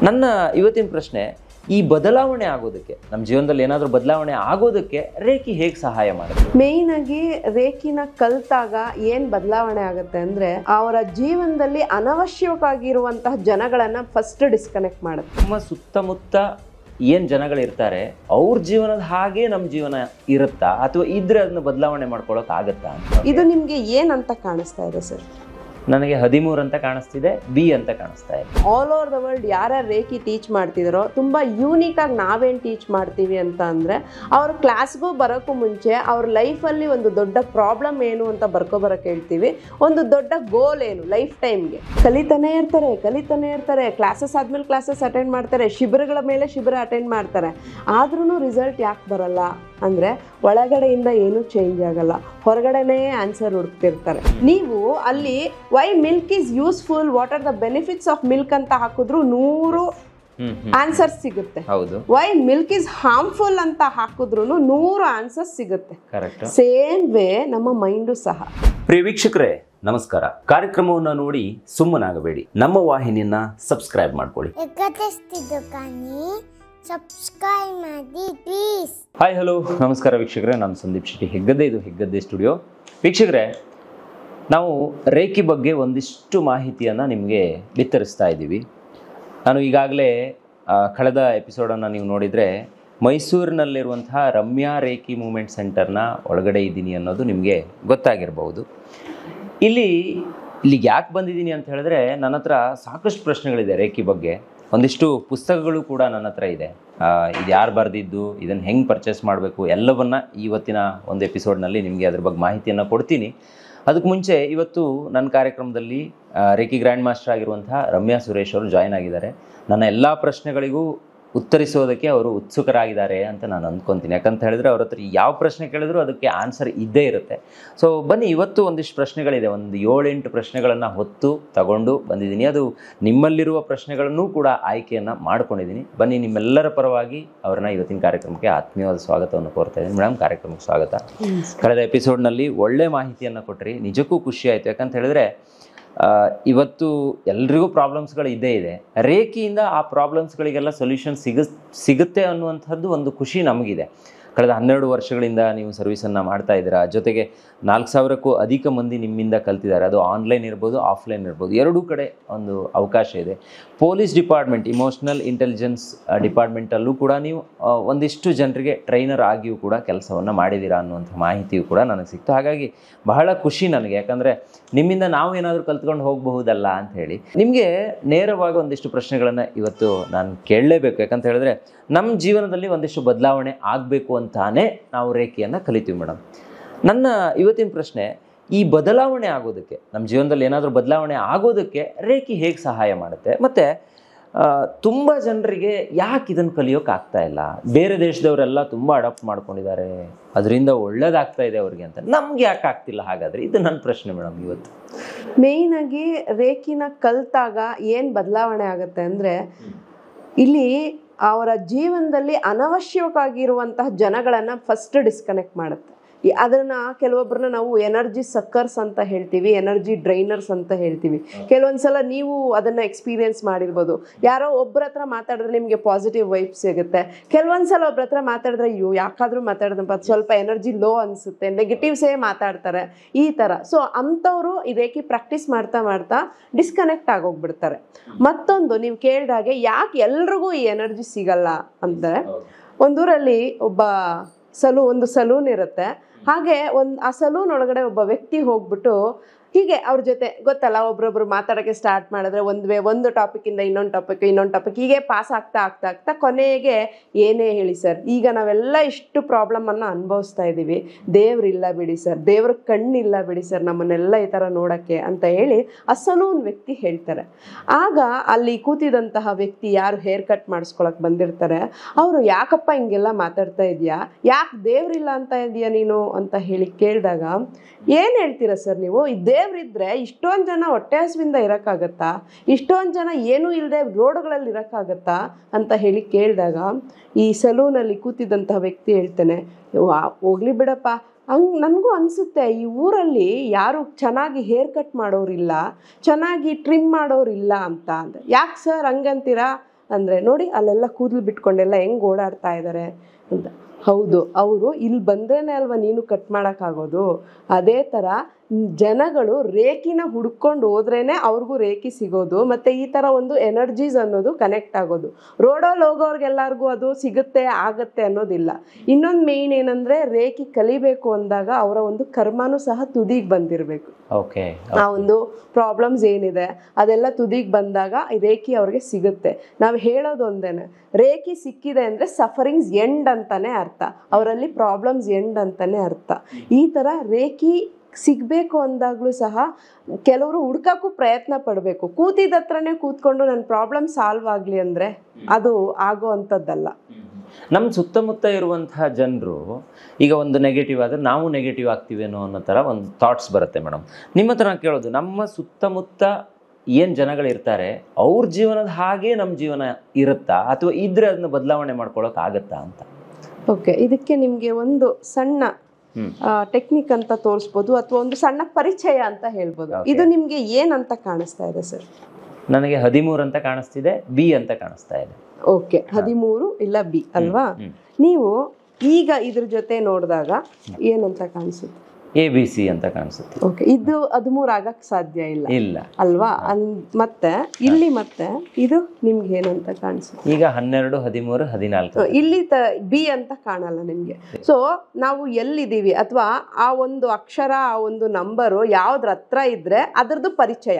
ನನ್ನ ಇವತ್ತಿನ ಪ್ರಶ್ನೆ, ಈ ಬದಲಾವಣೆ ಆಗೋದಕ್ಕೆ, ನಮ್ಮ ಜೀವನದಲ್ಲಿ ಏನಾದರೂ ಬದಲಾವಣೆ ಆಗೋದಕ್ಕೆ ರೇಖಿ ಹೇಗೆ ಸಹಾಯ ಮಾಡುತ್ತೆ? ಮೇಯ್ನ್ ಆಗಿ ರೇಖಿನ ಕಲ್ತಾಗ ಏನ್ ಬದಲಾವಣೆ ಆಗುತ್ತೆ ಅಂದ್ರೆ ಅವರ ಜೀವನದಲ್ಲಿ ಅನವಶ್ಯಕವಾಗಿರುವಂತಹ ಜನಗಳನ್ನ ಫಸ್ಟ್ ಡಿಸ್ಕನೆಕ್ಟ್ ಮಾಡುತ್ತೆ. ನಮ್ಮ ಸುತ್ತಮುತ್ತ ಏನು ಜನಗಳಿರ್ತಾರೆ ಅವ್ರ ಜೀವನದ ಹಾಗೆ ನಮ್ಮ ಜೀವನ ಇರುತ್ತಾ, ಅಥವಾ ಇದ್ರೆ ಅದನ್ನ ಬದಲಾವಣೆ ಮಾಡ್ಕೊಳ್ಳೋಕೆ ಆಗುತ್ತಾ? ಇದು ನಿಮ್ಗೆ ಏನಂತ ಕಾಣಿಸ್ತಾ ಇದೆ ಸರ್? ನನಗೆ 13 ಅಂತ ಕಾಣಿಸ್ತಿದೆ, ಬಿ ಅಂತ ಕಾಣಿಸ್ತಾ ಇದೆ. ಆಲ್ ಓವರ್ ದ ವರ್ಲ್ಡ್ ಯಾರ್ಯಾರು ರೇಖಿ ಟೀಚ್ ಮಾಡ್ತಿದಾರೋ ತುಂಬ ಯೂನಿಕ್ ಆಗಿ ನಾವೇನು ಟೀಚ್ ಮಾಡ್ತೀವಿ ಅಂತ ಅಂದರೆ, ಅವ್ರ ಕ್ಲಾಸ್ಗೂ ಬರೋಕ್ಕೂ ಮುಂಚೆ ಅವ್ರ ಲೈಫಲ್ಲಿ ಒಂದು ದೊಡ್ಡ ಪ್ರಾಬ್ಲಮ್ ಏನು ಅಂತ ಬರ್ಕೊಬರೋಕೆ ಹೇಳ್ತೀವಿ, ಒಂದು ದೊಡ್ಡ ಗೋಲ್ ಏನು ಲೈಫ್ ಟೈಮ್ಗೆ. ಕಲಿತಾನೆ ಇರ್ತಾರೆ, ಕ್ಲಾಸಸ್ ಆದ್ಮೇಲೆ ಕ್ಲಾಸಸ್ ಅಟೆಂಡ್ ಮಾಡ್ತಾರೆ, ಶಿಬಿರಗಳ ಮೇಲೆ ಶಿಬಿರ ಅಟೆಂಡ್ ಮಾಡ್ತಾರೆ. ಆದ್ರೂ ರಿಸಲ್ಟ್ ಯಾಕೆ ಬರಲ್ಲ ಅಂದರೆ ಒಳಗಡೆಯಿಂದ ಏನೂ ಚೇಂಜ್ ಆಗಲ್ಲ, ಹೊರಗಡೆನೇ ಆನ್ಸರ್ ಹುಡುಕ್ತಿರ್ತಾರೆ. ನೀವು ಅಲ್ಲಿ why milk is useful, what are the benefits of milk ಅಂತ ಹಾಕಿದ್ರು 100 ಆನ್ಸರ್ಸ್ ಸಿಗುತ್ತೆ. ವೈ ಮಿಲ್ಕ್ ಈಸ್ ಹಾರ್ಮ್ಫುಲ್ ಅಂತ ಹಾಕಿದ್ರು 100 ಆನ್ಸರ್ಸ್ ಸಿಗುತ್ತೆ. ಸೇಮ್ ವೇ ನಮ್ಮ ಮೈಂಡು ಸಹ. ಪ್ರಿಯ ವೀಕ್ಷಕರೇ ನಮಸ್ಕಾರ. ಕಾರ್ಯಕ್ರಮವನ್ನು ನೋಡಿ ಸುಮ್ಮನಾಗಬೇಡಿ, ನಮ್ಮ ವಾಹಿನಿಯನ್ನ ಸಬ್ಸ್ಕ್ರೈಬ್ ಮಾಡ್ಕೊಳ್ಳಿ. ಸಬ್ಸ್ಕ್ರೈಬ್ ಮಾಡಿ ಪ್ಲೀಸ್. ಹಾಯ್ ಹಲೋ ನಮಸ್ಕಾರ ವೀಕ್ಷಕರೇ, ನಾನು ಸಂದೀಪ್ ಶೆಟ್ಟಿ, ಹೆಗ್ಗದ್ದೆ, ಇದು ಹೆಗ್ಗದ್ದೆ ಸ್ಟುಡಿಯೋ. ವೀಕ್ಷಕರೇ, ನಾವು ರೇಖಿ ಬಗ್ಗೆ ಒಂದಿಷ್ಟು ಮಾಹಿತಿಯನ್ನು ನಿಮಗೆ ಬಿತ್ತರಿಸ್ತಾ ಇದ್ದೀವಿ. ನಾನು ಈಗಾಗಲೇ ಕಳೆದ ಎಪಿಸೋಡನ್ನು ನೀವು ನೋಡಿದರೆ ಮೈಸೂರಿನಲ್ಲಿರುವಂತಹ ರಮ್ಯಾ ರೇಖಿ ಮೂವ್ಮೆಂಟ್ ಸೆಂಟರ್ನ ಒಳಗಡೆ ಇದ್ದೀನಿ ಅನ್ನೋದು ನಿಮಗೆ ಗೊತ್ತಾಗಿರ್ಬೋದು. ಇಲ್ಲಿಗೆ ಯಾಕೆ ಬಂದಿದ್ದೀನಿ ಅಂತ ಹೇಳಿದ್ರೆ, ನನ್ನ ಹತ್ರ ಸಾಕಷ್ಟು ಪ್ರಶ್ನೆಗಳಿದೆ ರೇಖಿ ಬಗ್ಗೆ. ಒಂದಿಷ್ಟು ಪುಸ್ತಕಗಳು ಕೂಡ ನನ್ನ ಹತ್ರ ಇದೆ. ಇದು ಯಾರು ಬರೆದಿದ್ದು, ಇದನ್ನು ಹೆಂಗೆ ಪರ್ಚೇಸ್ ಮಾಡಬೇಕು, ಎಲ್ಲವನ್ನ ಇವತ್ತಿನ ಒಂದು ಎಪಿಸೋಡ್ನಲ್ಲಿ ನಿಮಗೆ ಅದ್ರ ಬಗ್ಗೆ ಮಾಹಿತಿಯನ್ನು ಕೊಡ್ತೀನಿ. ಅದಕ್ಕೆ ಮುಂಚೆ ಇವತ್ತು ನನ್ನ ಕಾರ್ಯಕ್ರಮದಲ್ಲಿ ರೇಖಿ ಗ್ರ್ಯಾಂಡ್ ಮಾಸ್ಟರ್ ಆಗಿರುವಂತಹ ರಮ್ಯಾ ಸುರೇಶ್ ಅವರು ಜಾಯ್ನ್ ಆಗಿದ್ದಾರೆ. ನನ್ನ ಎಲ್ಲ ಪ್ರಶ್ನೆಗಳಿಗೂ ಉತ್ತರಿಸೋದಕ್ಕೆ ಅವರು ಉತ್ಸುಕರಾಗಿದ್ದಾರೆ ಅಂತ ನಾನು ಅಂದ್ಕೊತೀನಿ. ಯಾಕಂತ ಹೇಳಿದ್ರೆ ಅವ್ರ ಹತ್ರ ಯಾವ ಪ್ರಶ್ನೆ ಕೇಳಿದ್ರು ಅದಕ್ಕೆ ಆನ್ಸರ್ ಇದ್ದೇ ಇರುತ್ತೆ. ಸೊ ಬನ್ನಿ, ಇವತ್ತು ಒಂದಿಷ್ಟು ಪ್ರಶ್ನೆಗಳಿದೆ, ಒಂದು 7-8 ಪ್ರಶ್ನೆಗಳನ್ನು ಹೊತ್ತು ತಗೊಂಡು ಬಂದಿದ್ದೀನಿ. ಅದು ನಿಮ್ಮಲ್ಲಿರುವ ಪ್ರಶ್ನೆಗಳನ್ನು ಕೂಡ ಆಯ್ಕೆಯನ್ನು ಮಾಡ್ಕೊಂಡಿದ್ದೀನಿ. ಬನ್ನಿ, ನಿಮ್ಮೆಲ್ಲರ ಪರವಾಗಿ ಅವ್ರನ್ನ ಇವತ್ತಿನ ಕಾರ್ಯಕ್ರಮಕ್ಕೆ ಆತ್ಮೀಯವಾದ ಸ್ವಾಗತವನ್ನು ಕೋರ್ತಾ ಇದ್ದೀನಿ. ಮೇಡಮ್, ಕಾರ್ಯಕ್ರಮಕ್ಕೆ ಸ್ವಾಗತ. ಕಳೆದ ಎಪಿಸೋಡ್ನಲ್ಲಿ ಒಳ್ಳೆ ಮಾಹಿತಿಯನ್ನು ಕೊಟ್ಟರಿ, ನಿಜಕ್ಕೂ ಖುಷಿ ಆಯಿತು. ಯಾಕಂತ ಹೇಳಿದ್ರೆ ಇವತ್ತು ಎಲ್ರಿಗೂ ಪ್ರಾಬ್ಲಮ್ಸ್ಗಳು ಇದ್ದೇ ಇದೆ. ರೇಖಿಯಿಂದ ಆ ಪ್ರಾಬ್ಲಮ್ಸ್ಗಳಿಗೆಲ್ಲ ಸೊಲ್ಯೂಷನ್ ಸಿಗುತ್ತೆ ಅನ್ನುವಂಥದ್ದು ಒಂದು ಖುಷಿ ನಮಗಿದೆ. ಕಳೆದ 12 ವರ್ಷಗಳಿಂದ ನೀವು ಸರ್ವಿಸನ್ನು ಮಾಡ್ತಾ ಇದ್ದೀರಾ. ಜೊತೆಗೆ 4000ಕ್ಕೂ ಅಧಿಕ ಮಂದಿ ನಿಮ್ಮಿಂದ ಕಲ್ತಿದ್ದಾರೆ. ಅದು ಆನ್ಲೈನ್ ಇರ್ಬೋದು, ಆಫ್ಲೈನ್ ಇರ್ಬೋದು, ಎರಡೂ ಕಡೆ ಒಂದು ಅವಕಾಶ ಇದೆ. ಪೊಲೀಸ್ ಡಿಪಾರ್ಟ್ಮೆಂಟ್, ಇಮೋಷ್ನಲ್ ಇಂಟೆಲಿಜೆನ್ಸ್ ಡಿಪಾರ್ಟ್ಮೆಂಟಲ್ಲೂ ಕೂಡ ನೀವು ಒಂದಿಷ್ಟು ಜನರಿಗೆ ಟ್ರೈನರ್ ಆಗಿಯೂ ಕೂಡ ಕೆಲಸವನ್ನು ಮಾಡಿದ್ದೀರಾ ಅನ್ನುವಂಥ ಮಾಹಿತಿಯು ಕೂಡ ನನಗೆ ಸಿಕ್ತು. ಹಾಗಾಗಿ ಬಹಳ ಖುಷಿ ನನಗೆ, ಯಾಕಂದರೆ ನಿಮ್ಮಿಂದ ನಾವು ಏನಾದರೂ ಕಲ್ತ್ಕೊಂಡು ಹೋಗಬಹುದಲ್ಲ ಅಂತ ಹೇಳಿ. ನಿಮಗೆ ನೇರವಾಗಿ ಒಂದಿಷ್ಟು ಪ್ರಶ್ನೆಗಳನ್ನು ಇವತ್ತು ನಾನು ಕೇಳಲೇಬೇಕು. ಯಾಕಂತ ಹೇಳಿದ್ರೆ ನಮ್ಮ ಜೀವನದಲ್ಲಿ ಒಂದಿಷ್ಟು ಬದಲಾವಣೆ ಆಗಬೇಕು ಅಂತಾನೆ ನಾವು ರೇಖಿಯನ್ನು ಕಲಿತೀವಿ. ಮೇಡಮ್, ನನ್ನ ಇವತ್ತಿನ ಪ್ರಶ್ನೆ, ಈ ಬದಲಾವಣೆ ಆಗೋದಕ್ಕೆ, ನಮ್ಮ ಜೀವನದಲ್ಲಿ ಏನಾದರೂ ಬದಲಾವಣೆ ಆಗೋದಕ್ಕೆ ರೇಖಿ ಹೇಗೆ ಸಹಾಯ ಮಾಡುತ್ತೆ? ಮತ್ತು ತುಂಬ ಜನರಿಗೆ ಯಾಕೆ ಇದನ್ನು ಕಲಿಯೋಕೆ ಆಗ್ತಾ ಇಲ್ಲ? ಬೇರೆ ದೇಶದವರೆಲ್ಲ ತುಂಬ ಅಡಾಪ್ಟ್ ಮಾಡ್ಕೊಂಡಿದ್ದಾರೆ, ಅದರಿಂದ ಒಳ್ಳೇದಾಗ್ತಾ ಇದೆ ಅವ್ರಿಗೆ ಅಂತ, ನಮ್ಗೆ ಯಾಕೆ ಆಗ್ತಿಲ್ಲ? ಹಾಗಾದರೆ ಇದು ನನ್ನ ಪ್ರಶ್ನೆ ಮೇಡಮ್ ಇವತ್ತು. ಮೇಯ್ನ್ ಆಗಿ ರೇಖಿನ ಕಲ್ತಾಗ ಏನು ಬದಲಾವಣೆ ಆಗುತ್ತೆ ಅಂದರೆ, ಇಲ್ಲಿ ಅವರ ಜೀವನದಲ್ಲಿ ಅನವಶ್ಯಕವಾಗಿರುವಂತಹ ಜನಗಳನ್ನು ಫಸ್ಟ್ ಡಿಸ್ಕನೆಕ್ಟ್ ಮಾಡುತ್ತೆ. ಅದನ್ನು ಕೆಲವೊಬ್ಬರನ್ನ ನಾವು ಎನರ್ಜಿ ಸಕ್ಕರ್ಸ್ ಅಂತ ಹೇಳ್ತೀವಿ, ಎನರ್ಜಿ ಡ್ರೈನರ್ಸ್ ಅಂತ ಹೇಳ್ತೀವಿ. ಕೆಲವೊಂದ್ಸಲ ನೀವು ಅದನ್ನು ಎಕ್ಸ್ಪೀರಿಯೆನ್ಸ್ ಮಾಡಿರ್ಬೋದು. ಯಾರೋ ಒಬ್ಬರ ಹತ್ರ ಮಾತಾಡಿದ್ರೆ ನಿಮಗೆ ಪಾಸಿಟಿವ್ ವೈಬ್ಸ್ ಸಿಗುತ್ತೆ. ಕೆಲವೊಂದ್ಸಲ ಒಬ್ಬರ ಹತ್ರ ಮಾತಾಡಿದ್ರೆ ಯಾಕಾದರೂ ಮಾತಾಡಿದಪ್ಪ, ಸ್ವಲ್ಪ ಎನರ್ಜಿ ಲೋ ಅನಿಸುತ್ತೆ, ನೆಗೆಟಿವ್ಸೇ ಮಾತಾಡ್ತಾರೆ, ಈ ಥರ. ಸೊ ಅಂಥವರು ಈ ರೇಖಿ ಪ್ರಾಕ್ಟೀಸ್ ಮಾಡ್ತಾ ಮಾಡ್ತಾ ಡಿಸ್ಕನೆಕ್ಟ್ ಆಗೋಗ್ಬಿಡ್ತಾರೆ. ಮತ್ತೊಂದು, ನೀವು ಕೇಳಿದಾಗೆ ಯಾಕೆ ಎಲ್ರಿಗೂ ಈ ಎನರ್ಜಿ ಸಿಗಲ್ಲ ಅಂದರೆ, ಒಂದೂರಲ್ಲಿ ಒಂದು ಸಲೂನ್ ಇರುತ್ತೆ. ಹಾಗೆ ಆ ಸಲೂನ್ ಒಳಗಡೆ ಒಬ್ಬ ವ್ಯಕ್ತಿ ಹೋಗ್ಬಿಟ್ಟು ಹೀಗೆ ಅವ್ರ ಜೊತೆ ಗೊತ್ತಲ್ಲ, ಒಬ್ರೊಬ್ರು ಮಾತಾಡೋಕ್ಕೆ ಸ್ಟಾರ್ಟ್ ಮಾಡಿದ್ರೆ ಒಂದು ಟಾಪಿಕ್ಕಿಂದ ಇನ್ನೊಂದು ಟಾಪಿಕ್ ಹೀಗೆ ಪಾಸ್ ಆಗ್ತಾ ಕೊನೆಗೆ ಏನೇ ಹೇಳಿ ಸರ್, ಈಗ ನಾವೆಲ್ಲ ಇಷ್ಟು ಪ್ರಾಬ್ಲಮನ್ನು ಅನುಭವಿಸ್ತಾ ಇದ್ದೀವಿ, ದೇವ್ರಿಲ್ಲ ಬಿಡಿ ಸರ್, ದೇವ್ರ ಕಣ್ಣಿಲ್ಲ ಬಿಡಿ ಸರ್ ನಮ್ಮನ್ನೆಲ್ಲ ಈ ಥರ ನೋಡೋಕ್ಕೆ ಅಂತ ಹೇಳಿ ಆ ಸಲೂನ್ ವ್ಯಕ್ತಿ ಹೇಳ್ತಾರೆ. ಆಗ ಅಲ್ಲಿ ಕೂತಿದಂತಹ ವ್ಯಕ್ತಿ, ಯಾರು ಹೇರ್ ಕಟ್ ಮಾಡಿಸ್ಕೊಳಕ್ಕೆ ಬಂದಿರ್ತಾರೆ, ಅವರು ಯಾಕಪ್ಪ ಹಿಂಗೆಲ್ಲ ಮಾತಾಡ್ತಾ ಇದೆಯಾ, ಯಾಕೆ ದೇವ್ರಿಲ್ಲ ಅಂತ ಇದೆಯಾ ನೀನು ಅಂತ ಹೇಳಿ ಕೇಳಿದಾಗ, ಏನು ಹೇಳ್ತೀರಾ ಸರ್ ನೀವು, ದೇವ್ರಿದ್ರೆ ಇಷ್ಟೊಂದು ಜನ ಹೊಟ್ಟೆ ಹಸುವಿಂದ ಇರೋಕ್ಕಾಗತ್ತಾ, ಇಷ್ಟೊಂದು ಜನ ಏನೂ ಇಲ್ಲದೆ ರೋಡ್ಗಳಲ್ಲಿ ಇರೋಕ್ಕಾಗತ್ತಾ ಅಂತ ಹೇಳಿ ಕೇಳಿದಾಗ, ಈ ಸಲೂನಲ್ಲಿ ಕೂತಿದ್ದಂತಹ ವ್ಯಕ್ತಿ ಹೇಳ್ತಾನೆ, ಹೋಗ್ಲಿ ಬಿಡಪ್ಪ, ನನಗೂ ಅನಿಸುತ್ತೆ ಈ ಊರಲ್ಲಿ ಯಾರು ಚೆನ್ನಾಗಿ ಹೇರ್ ಕಟ್ ಮಾಡೋರಿಲ್ಲ, ಚೆನ್ನಾಗಿ ಟ್ರಿಮ್ ಮಾಡೋರಿಲ್ಲ ಅಂತ. ಅಂದರೆ ಯಾಕೆ ಸರ್ ಹಂಗಂತೀರಾ ಅಂದರೆ ನೋಡಿ ಅಲ್ಲೆಲ್ಲ ಕೂದಲು ಬಿಟ್ಕೊಂಡೆಲ್ಲ ಹೆಂಗೆ ಓಡಾಡ್ತಾ ಇದ್ದಾರೆ ಅಂತ. ಹೌದು, ಅವರು ಇಲ್ಲಿ ಬಂದ್ರೇನೆ ಅಲ್ವಾ ನೀನು ಕಟ್ ಮಾಡೋಕ್ಕಾಗೋದು. ಅದೇ ಥರ ಜನಗಳು ರೇಖಿನ ಹುಡ್ಕೊಂಡು ಹೋದ್ರೇನೆ ಅವ್ರಿಗೂ ರೇಖಿ ಸಿಗೋದು, ಮತ್ತು ಈ ಥರ ಒಂದು ಎನರ್ಜೀಸ್ ಅನ್ನೋದು ಕನೆಕ್ಟ್ ಆಗೋದು. ರೋಡಲ್ಲಿ ಹೋಗೋರ್ಗೆಲ್ಲರಿಗೂ ಅದು ಸಿಗುತ್ತೆ ಆಗತ್ತೆ ಅನ್ನೋದಿಲ್ಲ. ಇನ್ನೊಂದು ಮೇಯ್ನ್ ಏನಂದರೆ ರೇಖಿ ಕಲಿಬೇಕು ಅಂದಾಗ ಅವರ ಒಂದು ಕರ್ಮನೂ ಸಹ ತುದಿಗೆ ಬಂದಿರಬೇಕು. ಓಕೆ, ಆ ಒಂದು ಪ್ರಾಬ್ಲಮ್ಸ್ ಏನಿದೆ ಅದೆಲ್ಲ ತುದಿಗೆ ಬಂದಾಗ ರೇಖಿ ಅವ್ರಿಗೆ ಸಿಗುತ್ತೆ. ನಾವು ಹೇಳೋದು ಒಂದೇನೆ, ರೇಖಿ ಸಿಕ್ಕಿದೆ ಅಂದರೆ ಸಫರಿಂಗ್ಸ್ ಎಂಡ್ ಅಂತಾನೆ ಅರ್ಥ, ಅವರಲ್ಲಿ ಪ್ರಾಬ್ಲಮ್ಸ್ ಎಂಡ್ ಅಂತಾನೆ ಅರ್ಥ. ಈ ಥರ ರೇಖಿ ಸಿಗಬೇಕು ಅಂದಾಗಲೂ ಸಹ ಕೆಲವರು ಹುಡ್ಕಕ್ಕೂ ಪ್ರಯತ್ನ ಪಡಬೇಕು. ಕೂತಿದ ಹತ್ರನೇ ಕೂತ್ಕೊಂಡು ನನ್ನ ಪ್ರಾಬ್ಲಮ್ ಸಾಲ್ವ್ ಆಗಲಿ ಅಂದರೆ ಅದು ಆಗೋ ಅಂಥದ್ದಲ್ಲ. ನಮ್ಮ ಸುತ್ತಮುತ್ತ ಇರುವಂತಹ ಜನರು ಈಗ ಒಂದು ನೆಗೆಟಿವ್ ಆದರೆ ನಾವು ನೆಗೆಟಿವ್ ಆಗ್ತೀವೇನೋ ಅನ್ನೋ ಥರ ಒಂದು ಥಾಟ್ಸ್ ಬರುತ್ತೆ ಮೇಡಮ್. ನಿಮ್ಮ ಹತ್ರ ನಾನು ಕೇಳೋದು, ನಮ್ಮ ಸುತ್ತಮುತ್ತ ಏನು ಜನಗಳಿರ್ತಾರೆ ಅವ್ರ ಜೀವನದ ಹಾಗೆ ನಮ್ಮ ಜೀವನ ಇರುತ್ತಾ, ಅಥವಾ ಇದ್ರೆ ಅದನ್ನ ಬದಲಾವಣೆ ಮಾಡ್ಕೊಳ್ಳೋಕ್ಕಾಗತ್ತಾ ಅಂತ? ಓಕೆ, ಇದಕ್ಕೆ ನಿಮಗೆ ಒಂದು ಸಣ್ಣ ಟೆಕ್ನಿಕ್ ಅಂತ ತೋರಿಸ್ಬೋದು, ಅಥವಾ ಒಂದು ಸಣ್ಣ ಪರಿಚಯ ಅಂತ ಹೇಳ್ಬೋದು. ಇದು ನಿಮಗೆ ಏನಂತ ಕಾಣಿಸ್ತಾ ಇದೆ ಸರ್? ನನಗೆ 13 ಅಂತ ಕಾಣಿಸ್ತಿದೆ, ಬಿ ಅಂತ ಕಾಣಿಸ್ತಾ ಇದೆ. ಓಕೆ, 13 ಇಲ್ಲ ಬಿ ಅಲ್ವಾ? ನೀವು ಈಗ ಇದ್ರ ಜೊತೆ ನೋಡಿದಾಗ ಏನಂತ ಕಾಣಿಸುತ್ತೆ? ABC ಅಂತ ಕಾಣಿಸುತ್ತೆ. ಓಕೆ, ಇದು 13 ಆಗಕ್ಕೆ ಸಾಧ್ಯ ಇಲ್ಲ ಇಲ್ಲ ಅಲ್ವಾ? ಮತ್ತೆ ಇಲ್ಲಿ ಮತ್ತೆ ಇದು ನಿಮ್ಗೆ ಏನಂತ ಕಾಣಿಸುತ್ತೆ? ಈಗ 12, 13, 14 ಇಲ್ಲಿ ಬಿ ಅಂತ ಕಾಣಲ್ಲ ನಿಮ್ಗೆ. ಸೊ ನಾವು ಎಲ್ಲಿದ್ದೀವಿ ಅಥವಾ ಆ ಒಂದು ಅಕ್ಷರ, ಆ ಒಂದು ನಂಬರು ಯಾವ್ದ್ರ ಹತ್ರ ಇದ್ರೆ ಅದರದ್ದು ಪರಿಚಯ.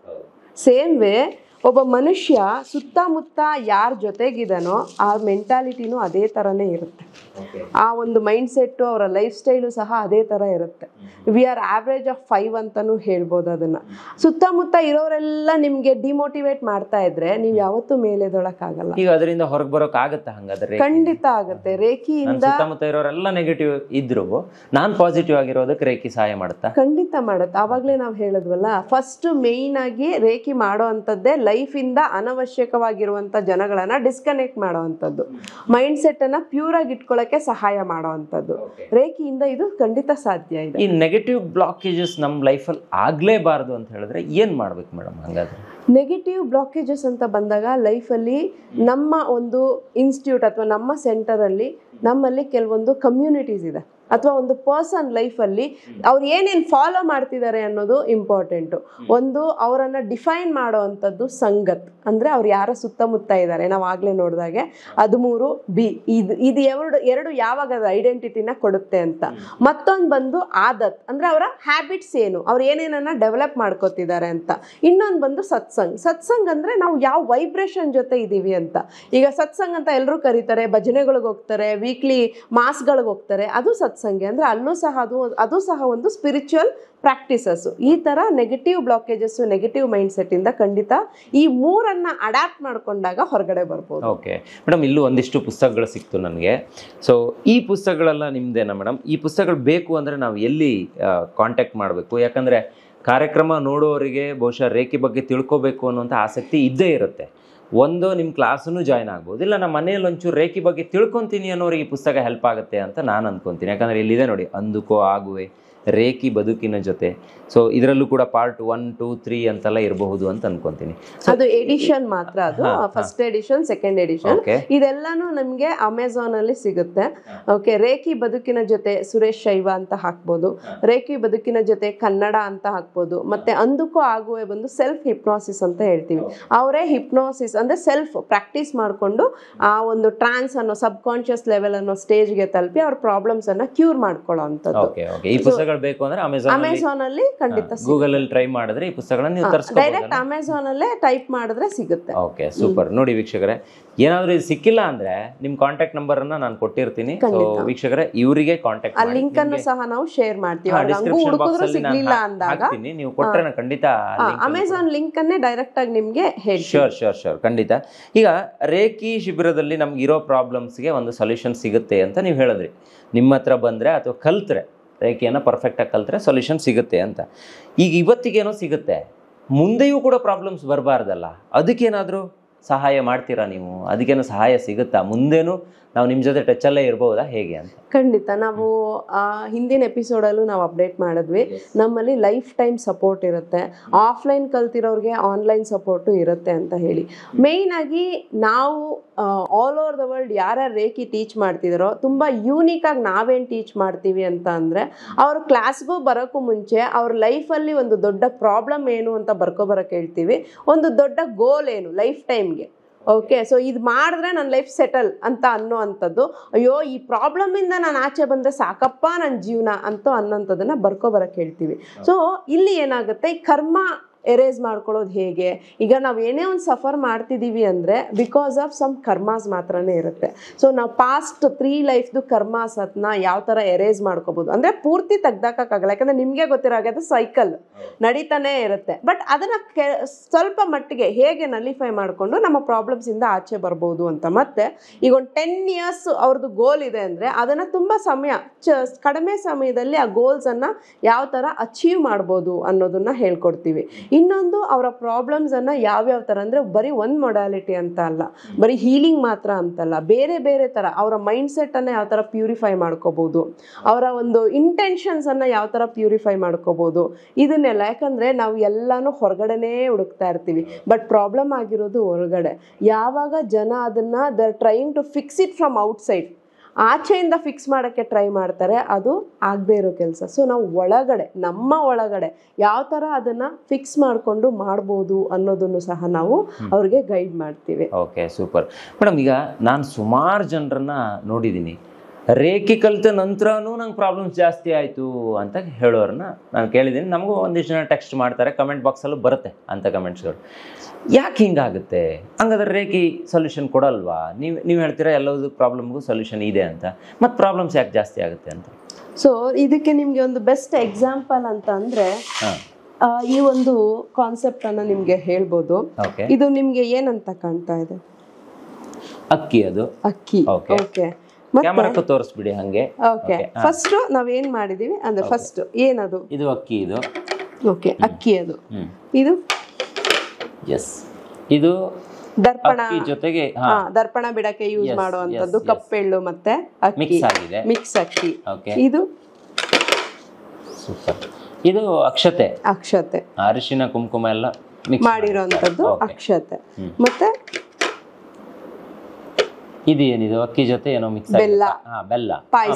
ಸೇಮ್ ವೇ ಒಬ್ಬ ಮನುಷ್ಯ ಸುತ್ತಮುತ್ತ ಯಾರ ಜೊತೆಗಿದಾನೋ ಆ ಮೆಂಟಾಲಿಟಿನೂ ಅದೇ ಥರನೇ ಇರುತ್ತೆ. ಆ ಒಂದು ಮೈಂಡ್ ಸೆಟ್ಟು, ಅವರ ಲೈಫ್ ಸ್ಟೈಲು ಸಹ ಅದೇ ಥರ ಇರುತ್ತೆ. ವಿ ಆರ್ ಆವ್ರೇಜ್ ಆಫ್ 5 ಅಂತಲೂ ಹೇಳ್ಬೋದು ಅದನ್ನು. ಸುತ್ತಮುತ್ತ ಇರೋರೆಲ್ಲ ನಿಮಗೆ ಡಿಮೋಟಿವೇಟ್ ಮಾಡ್ತಾ ಇದ್ರೆ ನೀವು ಯಾವತ್ತೂ ಮೇಲೆದೊಳಕ್ಕಾಗಲ್ಲ. ಈಗ ಅದರಿಂದ ಹೊರಗೆ ಬರೋಕ್ ಆಗತ್ತಾ? ಹಂಗಾದ್ರೆ ಖಂಡಿತ ಆಗುತ್ತೆ. ರೇಖಿಯಿಂದ ಸುತ್ತಮುತ್ತ ಇರೋರೆಲ್ಲ ನೆಗೆಟಿವ್ ಇದ್ರು ನಾನ್ ಪಾಸಿಟಿವ್ ಆಗಿರೋದಕ್ಕೆ ರೇಖಿ ಸಹಾಯ ಮಾಡುತ್ತಾ? ಖಂಡಿತ ಮಾಡುತ್ತೆ. ಆವಾಗಲೇ ನಾವು ಹೇಳಿದ್ವಲ್ಲ, ಫಸ್ಟ್ ಮೇಯ್ನ್ ಆಗಿ ರೇಖಿ ಮಾಡೋ ಅಂಥದ್ದೇ ಲೈಫಿಂದ ಅನವಶ್ಯಕವಾಗಿರುವಂಥ ಜನಗಳನ್ನ ಡಿಸ್ಕನೆಕ್ಟ್ ಮಾಡೋ ಅಂಥದ್ದು, ಮೈಂಡ್ ಸೆಟ್ ಅನ್ನ ಪ್ಯೂರ್ ಆಗಿ ಇಟ್ಕೊಳ್ಳೋಕೆ ಸಹಾಯ ಮಾಡೋ ಅಂಥದ್ದು. ರೇಖಿಯಿಂದ ಇದು ಖಂಡಿತ ಸಾಧ್ಯ ಇದೆ. ಈ ನೆಗೆಟಿವ್ ಬ್ಲಾಕೇಜಸ್ ನಮ್ಮ ಲೈಫಲ್ಲಿ ಆಗ್ಲೇಬಾರ್ದು ಅಂತ ಹೇಳಿದ್ರೆ ಏನ್ ಮಾಡ್ಬೇಕು ಮೇಡಮ್? ಹಂಗಾದ್ರೆ ನೆಗೆಟಿವ್ ಬ್ಲಾಕೇಜಸ್ ಅಂತ ಬಂದಾಗ ಲೈಫಲ್ಲಿ ನಮ್ಮ ಒಂದು ಇನ್ಸ್ಟಿಟ್ಯೂಟ್ ಅಥವಾ ನಮ್ಮ ಸೆಂಟರಲ್ಲಿ ನಮ್ಮಲ್ಲಿ ಕೆಲವೊಂದು ಕಮ್ಯುನಿಟೀಸ್ ಇದೆ, ಅಥವಾ ಒಂದು ಪರ್ಸನ್ ಲೈಫಲ್ಲಿ ಅವ್ರು ಏನೇನು ಫಾಲೋ ಮಾಡ್ತಿದ್ದಾರೆ ಅನ್ನೋದು ಇಂಪಾರ್ಟೆಂಟು. ಒಂದು ಅವರನ್ನು ಡಿಫೈನ್ ಮಾಡೋ ಅಂಥದ್ದು ಸಂಗತ್, ಅಂದರೆ ಅವ್ರು ಯಾರ ಸುತ್ತಮುತ್ತ ಇದ್ದಾರೆ. ನಾವು ಆಗಲೇ ನೋಡಿದಾಗೆ 13 ಬಿ, ಇದು ಎರಡು ಯಾವಾಗ ಅದು ಐಡೆಂಟಿಟಿನ ಕೊಡುತ್ತೆ ಅಂತ. ಮತ್ತೊಂದು ಬಂದು ಆದತ್, ಅಂದರೆ ಅವರ ಹ್ಯಾಬಿಟ್ಸ್ ಏನು, ಅವ್ರು ಏನೇನನ್ನ ಡೆವಲಪ್ ಮಾಡ್ಕೋತಿದ್ದಾರೆ ಅಂತ. ಇನ್ನೊಂದು ಬಂದು ಸತ್ಸಂಗ್ ಅಂದರೆ ನಾವು ಯಾವ ವೈಬ್ರೇಷನ್ ಜೊತೆ ಇದ್ದೀವಿ ಅಂತ. ಈಗ ಸತ್ಸಂಗ್ ಅಂತ ಎಲ್ಲರೂ ಕರೀತಾರೆ, ಭಜನೆಗಳಿಗೆ ಹೋಗ್ತಾರೆ, ವೀಕ್ಲಿ ಮಾಸ್ಗಳಿಗೆ ಹೋಗ್ತಾರೆ, ಅದು ಸತ್ಸಂಗಿ. ಅಂದರೆ ಅಲ್ಲೂ ಸಹ ಅದು ಸಹ ಒಂದು ಸ್ಪಿರಿಚುವಲ್ ಪ್ರಾಕ್ಟೀಸಸ್ಸು. ಈ ಥರ ನೆಗೆಟಿವ್ ಬ್ಲಾಕೇಜಸ್ಸು, ನೆಗೆಟಿವ್ ಮೈಂಡ್ ಸೆಟ್ಟಿಂದ ಖಂಡಿತ ಈ ಮೂರನ್ನು ಅಡ್ಯಾಪ್ಟ್ ಮಾಡಿಕೊಂಡಾಗ ಹೊರಗಡೆ ಬರ್ಬೋದು. ಓಕೆ ಮೇಡಮ್, ಇಲ್ಲೂ ಒಂದಿಷ್ಟು ಪುಸ್ತಕಗಳು ಸಿಕ್ತು ನನಗೆ. ಸೊ ಈ ಪುಸ್ತಕಗಳೆಲ್ಲ ನಿಮ್ಮದೇನಾ ಮೇಡಮ್? ಈ ಪುಸ್ತಕಗಳು ಬೇಕು ಅಂದರೆ ನಾವು ಎಲ್ಲಿ ಕಾಂಟ್ಯಾಕ್ಟ್ ಮಾಡಬೇಕು? ಯಾಕಂದರೆ ಕಾರ್ಯಕ್ರಮ ನೋಡೋರಿಗೆ ಬಹುಶಃ ರೇಖೆ ಬಗ್ಗೆ ತಿಳ್ಕೊಬೇಕು ಅನ್ನೋಂಥ ಆಸಕ್ತಿ ಇದ್ದೇ ಇರುತ್ತೆ. ಒಂದು ನಿಮ್ಮ ಕ್ಲಾಸನ್ನು ಜಾಯ್ನ್ ಆಗ್ಬೋದು, ಇಲ್ಲ ನಮ್ಮ ಮನೆಯಲ್ಲಿ ಒಂಚೂರು ರೇಖೆ ಬಗ್ಗೆ ತಿಳ್ಕೊತೀನಿ ಅನ್ನೋರಿಗೆ ಈ ಪುಸ್ತಕ ಹೆಲ್ಪ್ ಆಗುತ್ತೆ ಅಂತ ನಾನು ಅಂದ್ಕೊತೀನಿ. ಯಾಕಂದರೆ ಇಲ್ಲಿದೆ ನೋಡಿ, ಅಂದುಕೋ ಆಗುವೆ, ರೇಖಿ ಬದುಕಿನ ಜೊತೆ. ಸೊ ಇದರಲ್ಲೂ ಕೂಡ ಪಾರ್ಟ್ 1, 2, 3 ಅಂತೆಲ್ಲ ಇರಬಹುದು ಅಂತ ಅನ್ಕೊಂತೀನಿ. ಅದು ಎಡಿಷನ್ ಮಾತ್ರ, ಅದು ಫಸ್ಟ್ ಎಡಿಷನ್, ಸೆಕೆಂಡ್ ಎಡಿಷನ್, ಇದೆಲ್ಲಾನು ನಮಗೆ ಅಮೆಝಾನ್ ಅಲ್ಲಿ ಸಿಗುತ್ತೆ. ಓಕೆ, ರೇಖಿ ಬದುಕಿನ ಜೊತೆ ಸುರೇಶ್ ಶೈವ ಅಂತ ಹಾಕ್ಬೋದು, ರೇಖಿ ಬದುಕಿನ ಜೊತೆ ಕನ್ನಡ ಅಂತ ಹಾಕ್ಬೋದು, ಮತ್ತೆ ಅಂದುಕೋ ಆಗುವೆ ಬಂದು ಸೆಲ್ಫ್ ಹಿಪ್ನೋಸಿಸ್ ಅಂತ ಹೇಳ್ತೀವಿ. ಅವರೇ ಹಿಪ್ನೋಸಿಸ್ ಅಂದ್ರೆ ಸೆಲ್ಫ್ ಪ್ರಾಕ್ಟೀಸ್ ಮಾಡಿಕೊಂಡು ಆ ಒಂದು ಟ್ರಾನ್ಸ್ ಅನ್ನೋ ಸಬ್ ಕಾನ್ಶಿಯಸ್ ಲೆವೆಲ್ ಅನ್ನೋ ಸ್ಟೇಜ್ಗೆ ತಲುಪಿ ಅವ್ರ ಪ್ರಾಬ್ಲಮ್ಸ್ ಅನ್ನ ಕ್ಯೂರ್ ಮಾಡ್ಕೊಳ್ಳೋ ಅಂಥದ್ದು. ಈ ಪುಸ್ತಕಗಳು ಬೇಕು ಅಂದ್ರೆ ಅಮೆಝಾನ್ ಅಲ್ಲಿ ಖಂಡಿತ, ಗೂಗಲ್ ಅಲ್ಲಿ ಟ್ರೈ ಮಾಡಿದ್ರೆ ಈ ಪುಸ್ತಕಗಳನ್ನ ನೀವು ತರಿಸ್ಕೋಬಹುದು. ಡೈರೆಕ್ಟ್ ಅಮೆಝಾನ್ ಅಲ್ಲೇ ಟೈಪ್ ಮಾಡಿದ್ರೆ ಸಿಗುತ್ತೆ. Okay, super. ನೋಡಿ ವೀಕ್ಷಕರೇ, ಏನಾದರೂ ಇದು ಸಿಕ್ಕಿಲ್ಲ ಅಂದ್ರೆ ನಿಮ್ಮ ಕಾಂಟ್ಯಾಕ್ಟ್ ನಂಬರ್ ಅನ್ನ ನಾನು ಕೊಟ್ಟಿರ್ತೀನಿ. ಸೊ ವೀಕ್ಷಕರೇ, ಇವರಿಗೆ ಕಾಂಟ್ಯಾಕ್ಟ್ ಮಾಡಿ, ಲಿಂಕ್ ಅನ್ನು ಸಹ ನಾವು ಶೇರ್ ಮಾಡ್ತೀವಿ. ಸಿಗ್ಲಿಲ್ಲ ಅಂದಾಗ ನೀವು ಕೊಟ್ಟರೆ ನಾನು ಖಂಡಿತ ಅಮೆಝಾನ್ ಲಿಂಕ್ ಅನ್ನೇ ಡೈರೆಕ್ಟ್ ಆಗಿ ನಿಮ್ಗೆ ಹೇಳಿ. ಶೋರ್ ಖಂಡಿತ. ಈಗ ರೇಖಿ ಶಿಬಿರದಲ್ಲಿ ನಮ್ಗೆ ಇರೋ ಪ್ರಾಬ್ಲಮ್ಸ್ಗೆ ಒಂದು ಸೊಲ್ಯೂಷನ್ ಸಿಗುತ್ತೆ ಅಂತ ನೀವು ಹೇಳಿದ್ರಿ. ನಿಮ್ಮ ಹತ್ರ ಬಂದ್ರೆ ಅಥವಾ ಕಲ್ತ್ರೆ, ರೇಖೆಯನ್ನು ಪರ್ಫೆಕ್ಟಾಗಿ ಕಲ್ತ್ರೆ ಸೊಲ್ಯೂಷನ್ ಸಿಗುತ್ತೆ ಅಂತ. ಈಗ ಇವತ್ತಿಗೇನೋ ಸಿಗುತ್ತೆ, ಮುಂದೆಯೂ ಕೂಡ ಪ್ರಾಬ್ಲಮ್ಸ್ ಬರಬಾರ್ದಲ್ಲ, ಅದಕ್ಕೇನಾದರೂ ಸಹಾಯ ಮಾಡ್ತೀರಾ ನೀವು? ಅದಕ್ಕೇನು ಸಹಾಯ ಸಿಗುತ್ತಾ? ಮುಂದೇನು ನಾವು ನಿಮ್ಮ ಜೊತೆ ಟಚಲ್ಲೇ ಇರ್ಬೋದಾ ಹೇಗೆ ಅಂತ? ಖಂಡಿತ. ನಾವು ಹಿಂದಿನ ಎಪಿಸೋಡಲ್ಲೂ ನಾವು ಅಪ್ಡೇಟ್ ಮಾಡಿದ್ವಿ, ನಮ್ಮಲ್ಲಿ ಲೈಫ್ ಟೈಮ್ ಸಪೋರ್ಟ್ ಇರುತ್ತೆ, ಆಫ್ಲೈನ್ ಕಲ್ತಿರೋರಿಗೆ ಆನ್ಲೈನ್ ಸಪೋರ್ಟು ಇರುತ್ತೆ ಅಂತ ಹೇಳಿ. ಮೇಯ್ನಾಗಿ ನಾವು ಆಲ್ ಓವರ್ ದ ವರ್ಲ್ಡ್ ಯಾರ್ಯಾರು ರೇಖಿ ಟೀಚ್ ಮಾಡ್ತಿದ್ದಾರೋ ತುಂಬ ಯೂನಿಕಾಗಿ ನಾವೇನು ಟೀಚ್ ಮಾಡ್ತೀವಿ ಅಂತ ಅಂದರೆ, ಅವ್ರ ಕ್ಲಾಸ್ಗೂ ಬರೋಕ್ಕೂ ಮುಂಚೆ ಅವ್ರ ಲೈಫಲ್ಲಿ ಒಂದು ದೊಡ್ಡ ಪ್ರಾಬ್ಲಮ್ ಏನು ಅಂತ ಬರ್ಕೊಬರೋಕೆ ಹೇಳ್ತೀವಿ, ಒಂದು ದೊಡ್ಡ ಗೋಲ್ ಏನು ಲೈಫ್ ಟೈಮ್ಗೆ. ಓಕೆ, ಸೊ ಇದು ಮಾಡಿದ್ರೆ ನನ್ನ ಲೈಫ್ ಸೆಟಲ್ ಅಂತ ಅನ್ನೋ ಅಂಥದ್ದು, ಅಯ್ಯೋ ಈ ಪ್ರಾಬ್ಲಮಿಂದ ನಾನು ಆಚೆ ಬಂದರೆ ಸಾಕಪ್ಪ ನನ್ನ ಜೀವನ ಅಂತ ಅನ್ನೋಂಥದ್ದನ್ನು ಬರ್ಕೊಬರಕ್ಕೆ ಹೇಳ್ತೀವಿ. ಸೊ ಇಲ್ಲಿ ಏನಾಗುತ್ತೆ, ಈ ಕರ್ಮ ಎರೇಸ್ ಮಾಡ್ಕೊಳ್ಳೋದು ಹೇಗೆ? ಈಗ ನಾವು ಏನೇ ಒಂದು ಸಫರ್ ಮಾಡ್ತಿದ್ದೀವಿ ಅಂದರೆ ಬಿಕಾಸ್ ಆಫ್ ಸಮ್ ಕರ್ಮಾಸ್ ಮಾತ್ರನೇ ಇರುತ್ತೆ. ಸೊ ನಾವು ಪಾಸ್ಟ್ 3 ಲೈಫ್ದು ಕರ್ಮಾಸನ್ನ ಯಾವ ಥರ ಎರೇಸ್ ಮಾಡ್ಕೋಬೋದು ಅಂದರೆ ಪೂರ್ತಿ ತೆಗ್ದಾಕೋಕ್ಕಾಗಲ್ಲ, ಯಾಕಂದರೆ ನಿಮಗೆ ಗೊತ್ತಿರೋ ಹಾಗೆ ಅದು ಸೈಕಲ್ ನಡೀತಾನೇ ಇರುತ್ತೆ. ಬಟ್ ಅದನ್ನು ಸ್ವಲ್ಪ ಮಟ್ಟಿಗೆ ಹೇಗೆ ನಲಿಫೈ ಮಾಡಿಕೊಂಡು ನಮ್ಮ ಪ್ರಾಬ್ಲಮ್ಸಿಂದ ಆಚೆ ಬರ್ಬೋದು ಅಂತ. ಮತ್ತು ಈಗ ಒಂದು 10 years ಅವ್ರದ್ದು ಗೋಲ್ ಇದೆ ಅಂದರೆ ಅದನ್ನು ತುಂಬ ಕಡಿಮೆ ಸಮಯದಲ್ಲಿ ಆ ಗೋಲ್ಸನ್ನು ಯಾವ ಥರ ಅಚೀವ್ ಮಾಡ್ಬೋದು ಅನ್ನೋದನ್ನು ಹೇಳ್ಕೊಡ್ತೀವಿ. ಇನ್ನೊಂದು ಅವರ ಪ್ರಾಬ್ಲಮ್ಸನ್ನು ಯಾವ್ಯಾವ ಥರ ಅಂದರೆ ಬರೀ ಒಂದು ಮೊಡಾಲಿಟಿ ಅಂತ ಅಲ್ಲ, ಬರೀ ಹೀಲಿಂಗ್ ಮಾತ್ರ ಅಂತಲ್ಲ, ಬೇರೆ ಬೇರೆ ಥರ ಅವರ ಮೈಂಡ್ಸೆಟ್ಟನ್ನು ಯಾವ ಥರ ಪ್ಯೂರಿಫೈ ಮಾಡ್ಕೋಬೋದು, ಅವರ ಒಂದು ಇಂಟೆನ್ಷನ್ಸನ್ನು ಯಾವ ಥರ ಪ್ಯೂರಿಫೈ ಮಾಡ್ಕೋಬೋದು, ಇದನ್ನೆಲ್ಲ. ಯಾಕಂದರೆ ನಾವು ಎಲ್ಲನೂ ಹೊರಗಡೆನೇ ಹುಡುಕ್ತಾ ಇರ್ತೀವಿ, ಬಟ್ ಪ್ರಾಬ್ಲಮ್ ಆಗಿರೋದು ಹೊರಗಡೆ. ಯಾವಾಗ ಜನ ಅದನ್ನು trying to fix it from outside, ಆಚೆಯಿಂದ ಫಿಕ್ಸ್ ಮಾಡೋಕ್ಕೆ ಟ್ರೈ ಮಾಡ್ತಾರೆ, ಅದು ಆಗದೆ ಇರೋ ಕೆಲಸ. ಸೊ ನಾವು ನಮ್ಮ ಒಳಗಡೆ ಯಾವ ಥರ ಅದನ್ನು ಫಿಕ್ಸ್ ಮಾಡಿಕೊಂಡು ಮಾಡ್ಬೋದು ಅನ್ನೋದನ್ನು ಸಹ ನಾವು ಅವ್ರಿಗೆ ಗೈಡ್ ಮಾಡ್ತೀವಿ. Okay, super madam. ಈಗ ನಾನು ಸುಮಾರು ಜನರನ್ನ ನೋಡಿದ್ದೀನಿ, ರೇಖಿ ಕಲಿತ ನಂತರನೂ ನಂಗೆ ಪ್ರಾಬ್ಲಮ್ಸ್ ಜಾಸ್ತಿ ಆಯಿತು ಅಂತ ಹೇಳೋರನ್ನ ನಾನು ಕೇಳಿದ್ದೀನಿ. ನಮಗೂ ಒಂದಿಷ್ಟು ಜನ ಟೆಕ್ಸ್ಟ್ ಮಾಡ್ತಾರೆ, ಕಮೆಂಟ್ ಬಾಕ್ಸಲ್ಲೂ ಬರುತ್ತೆ ಅಂಥ ಕಮೆಂಟ್ಸ್ಗಳು. ಯಾಕೆ ಹಿಂಗಾಗುತ್ತೆ? ಹಂಗಾದ್ರೆ ರೇಖಿ ಸೊಲ್ಯೂಷನ್ ಕೊಡಲ್ವಾ? ನೀವು ಹೇಳ್ತೀರಾ ಎಲ್ಲದೂ ಪ್ರಾಬ್ಲಮ್ಗೂ ಸೊಲ್ಯೂಷನ್ ಇದೆ ಅಂತ, ಮತ್ತು ಪ್ರಾಬ್ಲಮ್ಸ್ ಯಾಕೆ ಜಾಸ್ತಿ ಆಗುತ್ತೆ ಅಂತ? ಸೊ ಇದಕ್ಕೆ ನಿಮಗೆ ಒಂದು ಬೆಸ್ಟ್ ಎಕ್ಸಾಂಪಲ್ ಅಂತ ಅಂದರೆ ಈ ಒಂದು ಕಾನ್ಸೆಪ್ಟನ್ನು ನಿಮಗೆ ಹೇಳ್ಬೋದು. ಇದು ನಿಮಗೆ ಏನಂತ ಕಾಣ್ತಾ ಇದೆ? ಅಕ್ಕಿ. ಅದು ಅಕ್ಕಿ. ಓಕೆ, ಕ್ಯಾಮರಾಕ್ಕೆ ತೋರಿಸ್ಬಿಡಿ ಹಂಗೆ. ಓಕೆ, ಫಸ್ಟ್ ನಾವೇನ್ ಮಾಡಿದೀವಿ ಅಂದ್ರೆ ಫಸ್ಟ್ ಏನದು? ಇದು ಅಕ್ಕಿ. ಇದು ಓಕೆ, ಅಕ್ಕಿ. ಅದು ಇದು ಎಸ್, ಇದು ದರ್ಪಣ ಜೊತೆಗೆ ದರ್ಪಣ ಬಿಡಕ್ಕೆ ಯೂಸ್ ಮಾಡುವಂತದ್ದು ಕಪ್ಪೆಳ್ಳು ಮತ್ತೆ ಅಕ್ಕಿ ಮಿಕ್ಸ್ ಅಕ್ಕಿ. ಇದು ಸೂಪರ್. ಇದು ಅಕ್ಷತೆ. ಅರಿಶಿನ ಕುಂಕುಮ ಎಲ್ಲ ಮಾಡಿರೋಂಥದ್ದು ಅಕ್ಷತೆ. ಮತ್ತೆ ಇದು ಏನಿದು? ಅಕ್ಕಿ ಜೊತೆ ಏನೋ ಮಿಕ್ಸ್, ಬೆಲ್ಲ,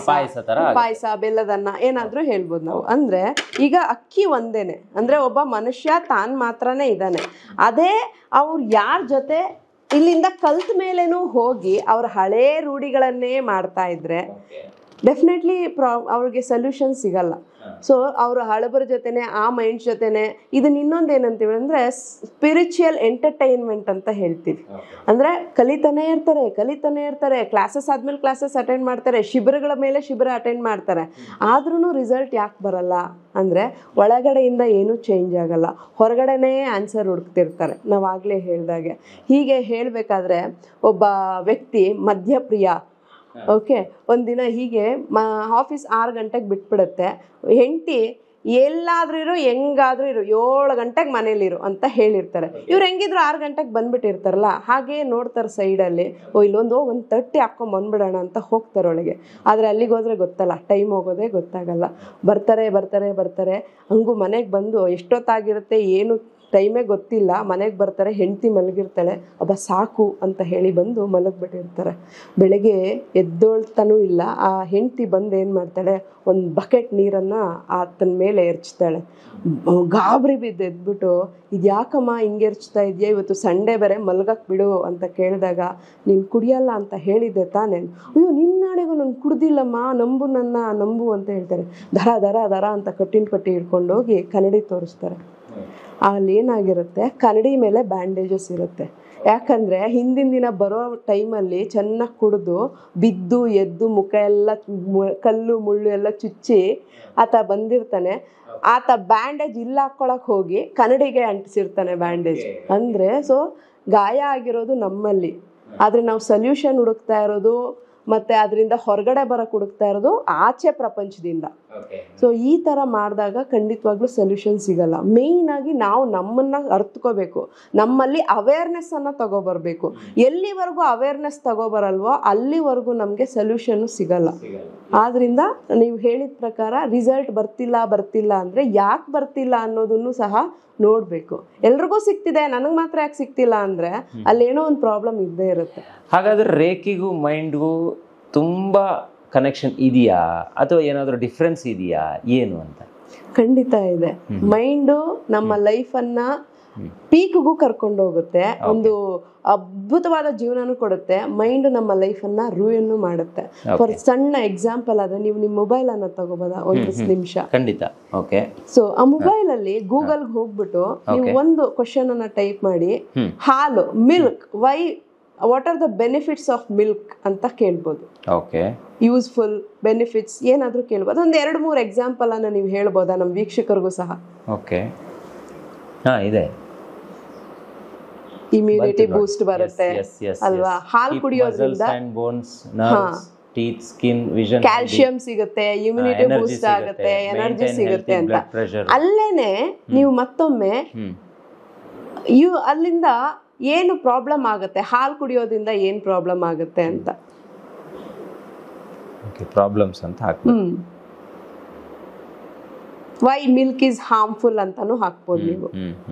ಪಾಯಸ, ಬೆಲ್ಲದನ್ನ ಏನಾದ್ರೂ ಹೇಳ್ಬೋದು ನಾವು. ಅಂದ್ರೆ ಈಗ ಅಕ್ಕಿ ಒಂದೇನೆ ಅಂದ್ರೆ ಒಬ್ಬ ಮನುಷ್ಯ ತಾನ್ ಮಾತ್ರನೇ ಇದ್ದಾನೆ. ಅದೇ ಅವ್ರು ಯಾರ ಜೊತೆ ಇಲ್ಲಿಂದ ಕಲ್ತ ಮೇಲೇನೂ ಹೋಗಿ ಅವ್ರ ಹಳೇ ರೂಢಿಗಳನ್ನೇ ಮಾಡ್ತಾ ಇದ್ರೆ ಡೆಫಿನೆಟ್ಲಿ ಅವ್ರಿಗೆ ಸೊಲ್ಯೂಷನ್ ಸಿಗಲ್ಲ. ಸೊ ಅವರು ಹಳಬರ ಜೊತೆನೆ ಆ ಮೈಂಡ್ಸ್ ಜೊತೆನೆ ಇದನ್ನ ಇನ್ನೊಂದು ಏನಂತೀವಿ ಅಂದರೆ ಸ್ಪಿರಿಚುವಲ್ ಎಂಟರ್ಟೈನ್ಮೆಂಟ್ ಅಂತ ಹೇಳ್ತೀವಿ. ಅಂದರೆ ಕಲಿತಾನೇ ಇರ್ತಾರೆ, ಕ್ಲಾಸಸ್ ಆದ್ಮೇಲೆ ಕ್ಲಾಸಸ್ ಅಟೆಂಡ್ ಮಾಡ್ತಾರೆ, ಶಿಬಿರಗಳ ಮೇಲೆ ಶಿಬಿರ ಅಟೆಂಡ್ ಮಾಡ್ತಾರೆ. ಆದ್ರೂ ರಿಸಲ್ಟ್ ಯಾಕೆ ಬರಲ್ಲ ಅಂದರೆ ಒಳಗಡೆಯಿಂದ ಏನೂ ಚೇಂಜ್ ಆಗಲ್ಲ, ಹೊರಗಡೆನೇ ಆನ್ಸರ್ ಹುಡುಕ್ತಿರ್ತಾರೆ. ನಾವು ಆಗಲೇ ಹೇಳ್ದಾಗೆ ಹೀಗೆ ಹೇಳಬೇಕಾದ್ರೆ ಒಬ್ಬ ವ್ಯಕ್ತಿ ಮಧ್ಯಪ್ರಿಯ. ಓಕೆ, ಒಂದಿನ ಹೀಗೆ ಆಫೀಸ್ 6 ಗಂಟೆಗೆ ಬಿಟ್ಬಿಡುತ್ತೆ, ಹೆಂಡತಿ ಎಲ್ಲಾದ್ರೂ ಇರು ಹೆಂಗಾದ್ರೂ ಇರು 7 ಗಂಟೆಗೆ ಮನೇಲಿರು ಅಂತ ಹೇಳಿರ್ತಾರೆ. ಇವ್ರು ಹೆಂಗಿದ್ರು 6 ಗಂಟೆಗೆ ಬಂದ್ಬಿಟ್ಟಿರ್ತಾರಲ್ಲ, ಹಾಗೆ ನೋಡ್ತಾರೆ ಸೈಡಲ್ಲಿ, ಒಂದು ತಟ್ಟಿ ಹಾಕ್ಕೊಂಡ್ ಬಂದ್ಬಿಡೋಣ ಅಂತ ಹೋಗ್ತಾರೆ ಒಳಗೆ. ಆದರೆ ಅಲ್ಲಿಗೆ ಹೋದ್ರೆ ಗೊತ್ತಲ್ಲ, ಟೈಮ್ ಹೋಗೋದೇ ಗೊತ್ತಾಗಲ್ಲ. ಬರ್ತಾರೆ ಹಂಗೂ ಮನೆಗೆ ಬಂದು ಎಷ್ಟೊತ್ತಾಗಿರುತ್ತೆ ಏನು ಟೈಮೇ ಗೊತ್ತಿಲ್ಲ, ಮನೆಗೆ ಬರ್ತಾರೆ, ಹೆಂಡತಿ ಮಲಗಿರ್ತಾಳೆ, ಅಬ್ಬ ಸಾಕು ಅಂತ ಹೇಳಿ ಬಂದು ಮಲಗಿಬಿಟ್ಟಿರ್ತಾರೆ. ಬೆಳಗ್ಗೆ ಎದ್ದೋಳ್ತಾನೂ ಇಲ್ಲ. ಆ ಹೆಂಡತಿ ಬಂದು ಏನು ಮಾಡ್ತಾಳೆ, ಒಂದು ಬಕೆಟ್ ನೀರನ್ನು ಆತನ ಮೇಲೆ ಎರಚ್ತಾಳೆ. ಗಾಬರಿ ಬಿದ್ದು ಎದ್ಬಿಟ್ಟು, ಇದು ಯಾಕಮ್ಮ ಹಿಂಗೆ ಎರಚ್ತಾ ಇದೆಯಾ, ಇವತ್ತು ಸಂಡೇ ಬೇರೆ ಮಲ್ಗಕ್ಕೆ ಬಿಡು ಅಂತ ಕೇಳಿದಾಗ, ನೀನು ಕುಡಿಯಲ್ಲ ಅಂತ ಹೇಳಿದ್ದೆ ತಾನೇ? ಅಯ್ಯೋ ನಿನ್ನಾಡೆಗೂ ನಾನು ಕುಡ್ದಿಲ್ಲಮ್ಮ, ನಂಬು ಅಂತ ಹೇಳ್ತಾರೆ. ದರ ಅಂತ ಕಟ್ಟಿನ ಪಟ್ಟಿ ಹಿಡ್ಕೊಂಡು ಹೋಗಿ ಕನ್ನಡಿ ತೋರಿಸ್ತಾರೆ. ಅಲ್ಲಿ ಏನಾಗಿರುತ್ತೆ, ಕನ್ನಡಿ ಮೇಲೆ ಬ್ಯಾಂಡೇಜಸ್ ಇರುತ್ತೆ. ಯಾಕಂದರೆ ಹಿಂದಿನ ದಿನ ಬರೋ ಟೈಮಲ್ಲಿ ಚೆನ್ನಾಗಿ ಕುಡಿದು ಬಿದ್ದು ಎದ್ದು ಮುಖ ಎಲ್ಲ ಕಲ್ಲು ಮುಳ್ಳು ಎಲ್ಲ ಚುಚ್ಚಿ ಆತ ಬಂದಿರ್ತಾನೆ. ಆತ ಬ್ಯಾಂಡೇಜ್ ಇಲ್ಲ ಹಾಕ್ಕೊಳಕ್ಕೆ ಹೋಗಿ ಕನ್ನಡಿಗೆ ಅಂಟಿಸಿರ್ತಾನೆ ಬ್ಯಾಂಡೇಜ್. ಅಂದರೆ ಸೊ ಗಾಯ ಆಗಿರೋದು ನಮ್ಮಲ್ಲಿ, ಆದರೆ ನಾವು ಸೊಲ್ಯೂಷನ್ ಹುಡುಕ್ತಾ ಇರೋದು ಮತ್ತು ಅದರಿಂದ ಹೊರಗಡೆ ಬರೋಕ್ಕೆ ಹುಡುಕ್ತಾ ಇರೋದು ಆಚೆ ಪ್ರಪಂಚದಿಂದ. ಸೊ ಈ ಥರ ಮಾಡಿದಾಗ ಖಂಡಿತವಾಗ್ಲೂ ಸೊಲ್ಯೂಷನ್ ಸಿಗಲ್ಲ. ಮೇಯ್ನ್ ಆಗಿ ನಾವು ನಮ್ಮನ್ನ ಅರ್ಥಕೋಬೇಕು, ನಮ್ಮಲ್ಲಿ ಅವೇರ್ನೆಸ್ಸನ್ನು ತಗೋಬರ್ಬೇಕು. ಎಲ್ಲಿವರೆಗೂ ಅವೇರ್ನೆಸ್ ತಗೋಬರಲ್ವೋ ಅಲ್ಲಿವರೆಗೂ ನಮಗೆ ಸೊಲ್ಯೂಷನ್ನು ಸಿಗಲ್ಲ. ಆದ್ರಿಂದ ನೀವು ಹೇಳಿದ ಪ್ರಕಾರ ರಿಸಲ್ಟ್ ಬರ್ತಿಲ್ಲ ಅಂದರೆ ಯಾಕೆ ಬರ್ತಿಲ್ಲ ಅನ್ನೋದನ್ನು ಸಹ ನೋಡಬೇಕು. ಎಲ್ರಿಗೂ ಸಿಗ್ತಿದೆ, ನನಗೆ ಮಾತ್ರ ಯಾಕೆ ಸಿಗ್ತಿಲ್ಲ ಅಂದರೆ ಅಲ್ಲೇನೋ ಒಂದು ಪ್ರಾಬ್ಲಮ್ ಇದ್ದೇ ಇರುತ್ತೆ. ಹಾಗಾದ್ರೆ ರೇಖಿಗೂ ಮೈಂಡ್ಗೂ ತುಂಬ ಕನೆಕ್ಷನ್ ಇದೆಯಾ ಅಥವಾ ಏನಾದರೂ ಡಿಫ್ರೆನ್ಸ್ ಇದೆಯಾ ಏನು ಅಂತ? ಖಂಡಿತ ಇದೆ. ಮೈಂಡು ನಮ್ಮ ಲೈಫನ್ನ ಪೀಕ್ಗೂ ಕರ್ಕೊಂಡು ಹೋಗುತ್ತೆ, ಒಂದು ಅದ್ಭುತವಾದ ಜೀವನನೂ ಕೊಡುತ್ತೆ. ಮೈಂಡ್ ನಮ್ಮ ಲೈಫನ್ನ ರೂಯನ್ನು ಮಾಡುತ್ತೆ. ಫಾರ್ ಸಣ್ಣ ಎಕ್ಸಾಂಪಲ್ ಆದ್ರೆ ನೀವು ನಿಮ್ಮ ಮೊಬೈಲ್ ಅನ್ನ ತಗೋಬೋದಾ ಒಂದು ನಿಮಿಷ? ಖಂಡಿತ. ಓಕೆ. ಸೊ ಆ ಮೊಬೈಲ್ ಅಲ್ಲಿ ಗೂಗಲ್ ಹೋಗ್ಬಿಟ್ಟು ನೀವು ಒಂದು ಕ್ವಶನ್ ಅನ್ನ ಟೈಪ್ ಮಾಡಿ, ಹಾಲು milk what are the benefits of milk ಅಂತ ಕೇಳ್ಬೋದು. ಓಕೆ. ಯೂಸ್ಫುಲ್ ಬೆನಿಫಿಟ್ಸ್ ಏನಾದರೂ ಕೇಳ್ಬೋದು. ಒಂದು 2-3 ಎಕ್ಸಾಂಪಲ್ ಅನ್ನ ನೀವು ಹೇಳ್ಬೋದಾ ನಮ್ಮ ವೀಕ್ಷಕರಿಗೂ ಸಹ? ಓಕೆ. ಹಾ, ಇದೆ. ಇಮ್ಯುನಿಟಿ ಬೂಸ್ಟ್ ಬರುತ್ತೆ ಅಲ್ವಾ? ಹಾಲು ಕುಡಿಯೋದ್ರಿಂದ ಕ್ಯಾಲ್ಸಿಯಂ ಸಿಗುತ್ತೆ, ಇಮ್ಯುನಿಟಿ ಬೂಸ್ಟ್ ಆಗುತ್ತೆ, ಎನರ್ಜಿ ಸಿಗುತ್ತೆ ಅಂತ. ಅಲ್ಲೇನೆ ನೀವು ಮತ್ತೊಮ್ಮೆ ಅಲ್ಲಿಂದ ಏನು ಪ್ರಾಬ್ಲಮ್ ಆಗುತ್ತೆ, ಹಾಲು ಕುಡಿಯೋದ್ರಿಂದ ಏನ್ ಪ್ರಾಬ್ಲಮ್ ಆಗುತ್ತೆ ಅಂತ ಪ್ರಾಬ್ಲಮ್ಸ್ ಅಂತ ಹಾಕ್ಬೋದು. ವೈ ಮಿಲ್ಕ್ ಇಸ್ ಹಾರ್ಮ್ಫುಲ್ ಅಂತಾನು ಹಾಕ್ಬೋದು ನೀವು.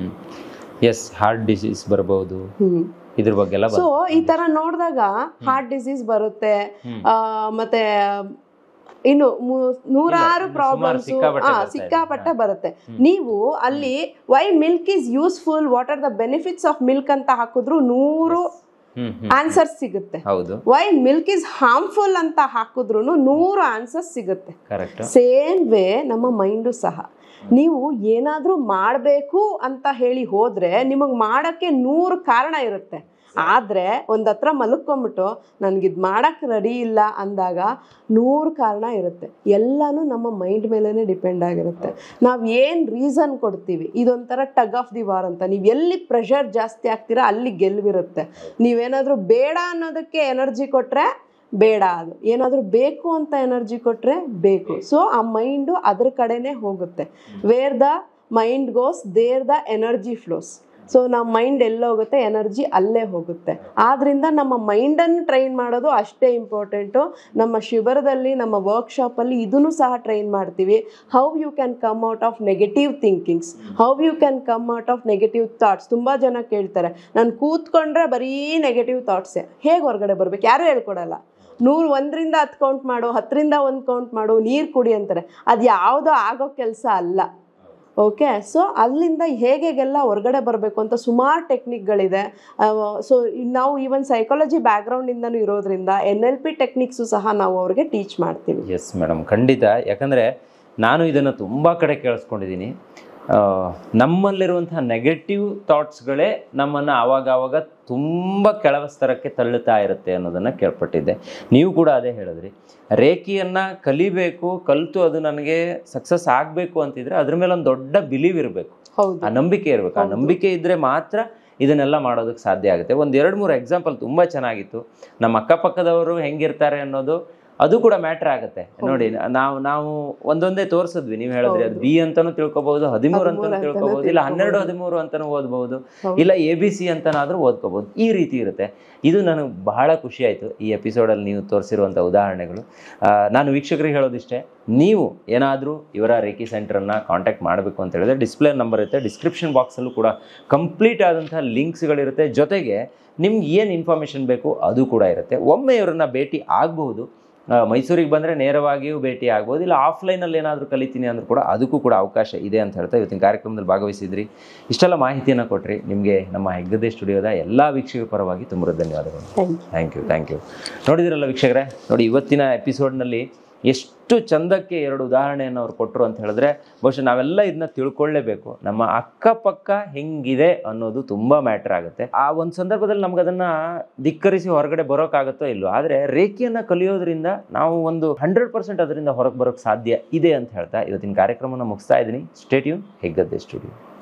ಎಸ್, ಹಾರ್ಟ್ ಡಿಸೀಸ್ ಬರಬಹುದು, ಇದ್ರ ಬಗ್ಗೆ ಎಲ್ಲ. ಸೊ ಈ ತರ ನೋಡಿದಾಗ ಹಾರ್ಟ್ ಡಿಸೀಸ್ ಬರುತ್ತೆ, ಮತ್ತೆ ಇನ್ನು ನೂರಾರು ಪ್ರಾಬ್ಲಮ್ಸ್ ಸಿಕ್ಕಾಪಟ್ಟೆ ಬರುತ್ತೆ. ನೀವು ಅಲ್ಲಿ why milk is useful, what are the benefits of milk ಅಂತ ಹಾಕಿದ್ರು 100 ಆನ್ಸರ್ಸ್ ಸಿಗುತ್ತೆ. ವೈ ಮಿಲ್ಕ್ ಇಸ್ ಹಾರ್ಮ್ಫುಲ್ ಅಂತ ಹಾಕಿದ್ರು 100 ಆನ್ಸರ್ಸ್ ಸಿಗುತ್ತೆ. ಸೇಮ್ ವೇ ನಮ್ಮ ಮೈಂಡು ಸಹ. ನೀವು ಏನಾದ್ರೂ ಮಾಡಬೇಕು ಅಂತ ಹೇಳಿ ಹೋದ್ರೆ ನಿಮಗೆ ಮಾಡಕ್ಕೆ 100 ಕಾರಣ ಇರುತ್ತೆ. ಆದ್ರೆ ಒಂದತ್ರ ಮಲ್ಕೊಂಡ್ಬಿಟ್ಟು ನನ್ಗಿದ್ ಮಾಡಕ್ ರೆಡಿ ಇಲ್ಲ ಅಂದಾಗ 100 ಕಾರಣ ಇರುತ್ತೆ. ಎಲ್ಲಾನು ನಮ್ಮ ಮೈಂಡ್ ಮೇಲೇನೆ ಡಿಪೆಂಡ್ ಆಗಿರುತ್ತೆ. ನಾವ್ ಏನ್ ರೀಸನ್ ಕೊಡ್ತೀವಿ, ಇದೊಂಥರ ಟಗ್ ಆಫ್ ದಿ ವಾರ್ ಅಂತ. ನೀವ್ ಎಲ್ಲಿ ಪ್ರೆಷರ್ ಜಾಸ್ತಿ ಆಗ್ತೀರಾ ಅಲ್ಲಿ ಗೆಲ್ವಿರುತ್ತೆ. ನೀವೇನಾದ್ರೂ ಬೇಡ ಅನ್ನೋದಕ್ಕೆ ಎನರ್ಜಿ ಕೊಟ್ರೆ ಬೇಡ, ಅದು ಏನಾದ್ರೂ ಬೇಕು ಅಂತ ಎನರ್ಜಿ ಕೊಟ್ರೆ ಬೇಕು. ಸೊ ಆ ಮೈಂಡು ಅದ್ರ ಕಡೆನೆ ಹೋಗುತ್ತೆ. Where the mind goes there the energy flows. So ನಮ್ಮ ಮೈಂಡ್ ಎಲ್ಲೋಗುತ್ತೆ, ಎನರ್ಜಿ ಅಲ್ಲೇ ಹೋಗುತ್ತೆ. ಆದ್ರಿಂದ ನಮ್ಮ ಮೈಂಡನ್ನು ಟ್ರೈನ್ ಮಾಡೋದು ಅಷ್ಟೇ ಇಂಪಾರ್ಟೆಂಟು. ನಮ್ಮ ಶಿಬಿರದಲ್ಲಿ, ನಮ್ಮ ವರ್ಕ್ಶಾಪಲ್ಲಿ ಇದನ್ನು ಸಹ ಟ್ರೈನ್ ಮಾಡ್ತೀವಿ. How you can come out of negative thinkings, how you can come out of negative thoughts. ತುಂಬ ಜನ ಕೇಳ್ತಾರೆ, ನಾನು ಕೂತ್ಕೊಂಡ್ರೆ ಬರೀ ನೆಗೆಟಿವ್ ಥಾಟ್ಸೇ, ಹೇಗೆ ಹೊರಗಡೆ ಬರ್ಬೇಕು? ಯಾರು ಹೇಳ್ಕೊಡಲ್ಲ. 100ರಿಂದ 10 ಕೌಂಟ್ ಮಾಡು, 10ರಿಂದ 1 ಕೌಂಟ್ ಮಾಡು, ನೀರು ಕುಡಿ ಅಂತಾರೆ. ಅದು ಯಾವುದೋ ಆಗೋ ಕೆಲಸ ಅಲ್ಲ. ಓಕೆ. ಸೊ ಅಲ್ಲಿಂದ ಹೇಗೆಲ್ಲ ಹೊರಗಡೆ ಬರಬೇಕು ಅಂತ ಸುಮಾರು ಟೆಕ್ನಿಕ್ಗಳಿದೆ. ಸೊ ನಾವು ಈವನ್ ಸೈಕಾಲಜಿ ಬ್ಯಾಕ್ಗ್ರೌಂಡಿಂದನೂ ಇರೋದ್ರಿಂದ NLP ಟೆಕ್ನಿಕ್ಸು ಸಹ ನಾವು ಅವ್ರಿಗೆ ಟೀಚ್ ಮಾಡ್ತೀವಿ. ಎಸ್ ಮೇಡಮ್, ಖಂಡಿತ. ಯಾಕಂದರೆ ನಾನು ಇದನ್ನು ತುಂಬ ಕಡೆ ಕೇಳಿಸ್ಕೊಂಡಿದ್ದೀನಿ. ನಮ್ಮಲ್ಲಿರುವಂತಹ ನೆಗೆಟಿವ್ ಥಾಟ್ಸ್ಗಳೇ ನಮ್ಮನ್ನು ಆವಾಗ ತುಂಬ ಕೆಳವ ಸ್ತರಕ್ಕೆ ತಳ್ಳುತ್ತಾ ಇರುತ್ತೆ ಅನ್ನೋದನ್ನು ಕೇಳ್ಪಟ್ಟಿದ್ದೆ. ನೀವು ಕೂಡ ಅದೇ ಹೇಳಿದ್ರಿ. ರೇಖಿಯನ್ನು ಕಲಿಬೇಕು, ಕಲಿತು ಅದು ನನಗೆ ಸಕ್ಸಸ್ ಆಗಬೇಕು ಅಂತಿದ್ರೆ ಅದ್ರ ಮೇಲೆ ಒಂದು ದೊಡ್ಡ ಬಿಲೀವ್ ಇರಬೇಕು, ಆ ನಂಬಿಕೆ ಇರಬೇಕು. ಆ ನಂಬಿಕೆ ಇದ್ದರೆ ಮಾತ್ರ ಇದನ್ನೆಲ್ಲ ಮಾಡೋದಕ್ಕೆ ಸಾಧ್ಯ ಆಗುತ್ತೆ. 1-2-3 ಎಕ್ಸಾಂಪಲ್ ತುಂಬ ಚೆನ್ನಾಗಿತ್ತು. ನಮ್ಮ ಅಕ್ಕಪಕ್ಕದವರು ಹೆಂಗಿರ್ತಾರೆ ಅನ್ನೋದು ಅದು ಕೂಡ ಮ್ಯಾಟ್ರ್ ಆಗುತ್ತೆ. ನೋಡಿ, ನಾವು ಒಂದೊಂದೇ ತೋರಿಸಿದ್ವಿ. ನೀವು ಹೇಳಿದ್ರಿ ಅದು B ಅಂತಾನು ತಿಳ್ಕೊಬಹುದು, 13 ಅಂತಾನು ತಿಳ್ಕೊಬಹುದು, ಇಲ್ಲ 12-13 ಅಂತಾನು ಓದ್ಬಹುದು, ಇಲ್ಲ ABC ಅಂತನಾದ್ರೂ ಓದ್ಕೋಬಹುದು. ಈ ರೀತಿ ಇರುತ್ತೆ. ಇದು ನನಗೆ ಬಹಳ ಖುಷಿ ಆಯಿತು ಈ ಎಪಿಸೋಡಲ್ಲಿ ನೀವು ತೋರಿಸಿರುವಂಥ ಉದಾಹರಣೆಗಳು. ನಾನು ವೀಕ್ಷಕರಿಗೆ ಹೇಳೋದಿಷ್ಟೇ, ನೀವು ಏನಾದರೂ ಇವರ ರೇಖಿ ಸೆಂಟರನ್ನು ಕಾಂಟ್ಯಾಕ್ಟ್ ಮಾಡಬೇಕು ಅಂತ ಹೇಳಿದ್ರೆ ಡಿಸ್ಪ್ಲೇ ನಂಬರ್ ಇರುತ್ತೆ, ಡಿಸ್ಕ್ರಿಪ್ಷನ್ ಬಾಕ್ಸಲ್ಲೂ ಕೂಡ ಕಂಪ್ಲೀಟ್ ಆದಂಥ ಲಿಂಕ್ಸ್ಗಳಿರುತ್ತೆ. ಜೊತೆಗೆ ನಿಮ್ಗೆ ಏನು ಇನ್ಫಾರ್ಮೇಷನ್ ಬೇಕು ಅದು ಕೂಡ ಇರುತ್ತೆ. ಒಮ್ಮೆ ಇವರನ್ನು ಭೇಟಿ ಆಗಬಹುದು. ಮೈಸೂರಿಗೆ ಬಂದರೆ ನೇರವಾಗಿಯೂ ಭೇಟಿ ಆಗ್ಬೋದು, ಇಲ್ಲ ಆಫ್ಲೈನಲ್ಲಿ ಏನಾದರೂ ಕಲಿತೀನಿ ಅಂದರೂ ಕೂಡ ಅದಕ್ಕೂ ಕೂಡ ಅವಕಾಶ ಇದೆ ಅಂತ ಹೇಳ್ತಾ ಇವತ್ತಿನ ಕಾರ್ಯಕ್ರಮದಲ್ಲಿ ಭಾಗವಹಿಸಿದ್ರಿ. ಇಷ್ಟೆಲ್ಲ ಮಾಹಿತಿಯನ್ನು ಕೊಟ್ಟರಿ. ನಿಮಗೆ ನಮ್ಮ ಹೆಗ್ಗದ್ದೆ ಸ್ಟುಡಿಯೋದ ಎಲ್ಲ ವೀಕ್ಷಕರ ಪರವಾಗಿ ತುಂಬ ಧನ್ಯವಾದಗಳು. Thank you. ನೋಡಿದಿರಲ್ಲ ವೀಕ್ಷಕರೇ, ನೋಡಿ ಇವತ್ತಿನ ಎಪಿಸೋಡ್ನಲ್ಲಿ ಎಷ್ಟು ಚಂದಕ್ಕೆ 2 ಉದಾಹರಣೆಯನ್ನು ಅವ್ರು ಕೊಟ್ಟರು ಅಂತ ಹೇಳಿದ್ರೆ ಬಹುಶಃ ನಾವೆಲ್ಲ ಇದನ್ನ ತಿಳ್ಕೊಳ್ಳೇಬೇಕು. ನಮ್ಮ ಅಕ್ಕಪಕ್ಕ ಹೆಂಗಿದೆ ಅನ್ನೋದು ತುಂಬ ಮ್ಯಾಟ್ರ್ ಆಗುತ್ತೆ. ಆ ಒಂದು ಸಂದರ್ಭದಲ್ಲಿ ನಮ್ಗೆ ಅದನ್ನು ಧಿಕ್ಕರಿಸಿ ಹೊರಗಡೆ ಬರೋಕ್ಕಾಗುತ್ತೋ ಇಲ್ಲೋ, ಆದರೆ ರೇಖೆಯನ್ನು ಕಲಿಯೋದ್ರಿಂದ ನಾವು ಒಂದು 100% ಅದರಿಂದ ಹೊರಗೆ ಬರೋಕ್ಕೆ ಸಾಧ್ಯ ಇದೆ ಅಂತ ಹೇಳ್ತಾ ಇವತ್ತಿನ ಕಾರ್ಯಕ್ರಮನ ಮುಗಿಸ್ತಾ ಇದ್ದೀನಿ. Stay tune, Heggadde studio.